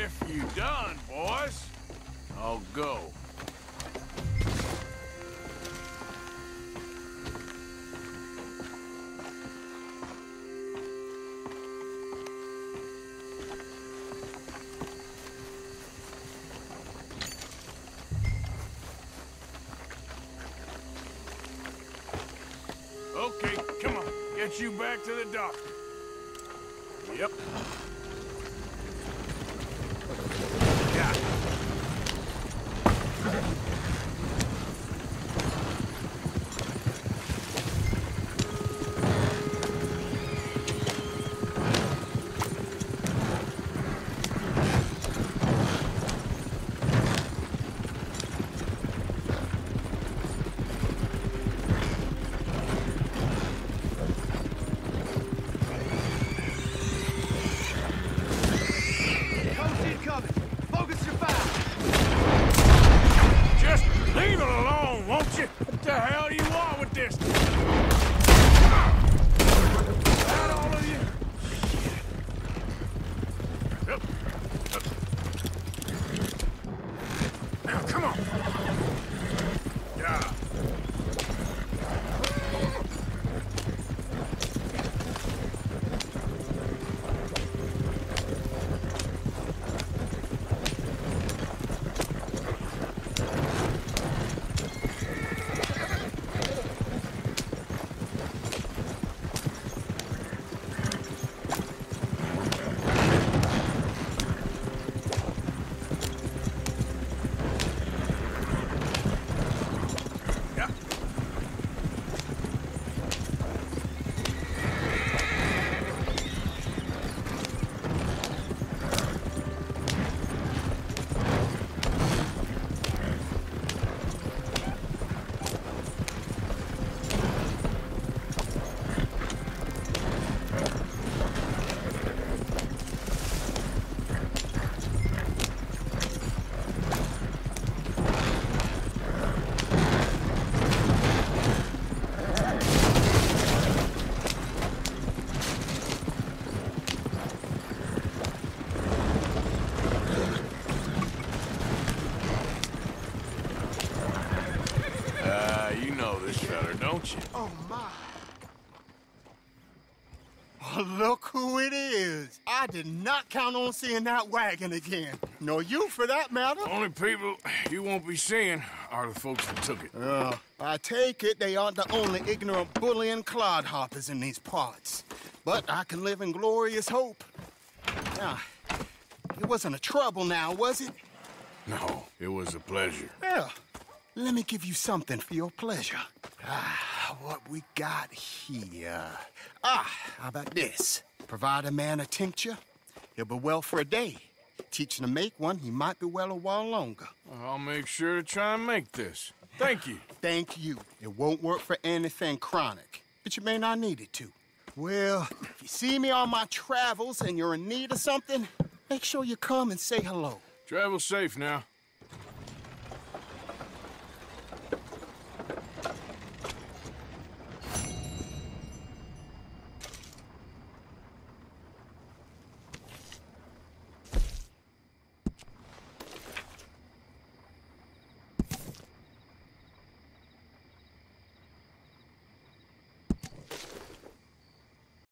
If you done, boys, I'll go. Okay, come on. Get you back to the doctor. Yep. Yeah. Just leave it alone, won't you? What the hell do you want with this? That all of you? Yep. Now, come on. Yeah. You know this fella, don't you? Oh, my. Oh, look who it is. I did not count on seeing that wagon again. Nor you, for that matter. Only people you won't be seeing are the folks that took it. I take it they aren't the only ignorant bullying clodhoppers in these parts. But I can live in glorious hope. Now, it wasn't a trouble now, was it? No, it was a pleasure. Yeah. Let me give you something for your pleasure. What we got here? How about this? Provide a man a tincture, he'll be well for a day. Teach him to make one, he might be well a while longer. I'll make sure to try and make this. Thank you. Thank you. It won't work for anything chronic, but you may not need it to. Well, if you see me on my travels and you're in need of something, make sure you come and say hello. Travel safe now.